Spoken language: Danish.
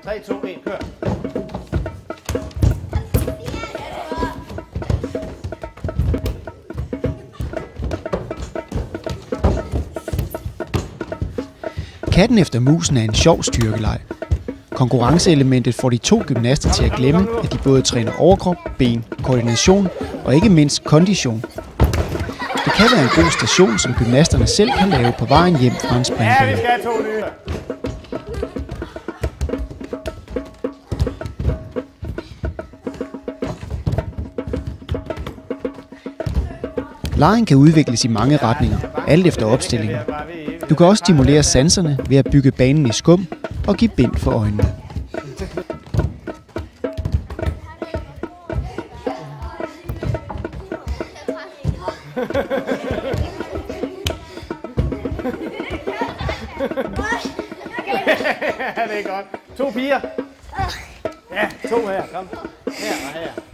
3, 2, 1, kør. Katten efter musen er en sjov styrkeleg. Konkurrenceelementet får de to gymnaster til at glemme, at de både træner overkrop, ben, koordination og ikke mindst kondition. Det kan være en god station, som gymnasterne selv kan lave på vejen hjem fra en springbane. Ja, vi skal have 2 nye. Legen kan udvikles i mange retninger, alt efter opstillingen. Du kan også stimulere sanserne ved at bygge banen i skum og give bind for øjnene. Ja, det er godt. 2 piger. Ja, 2 her. Kom. Her og her.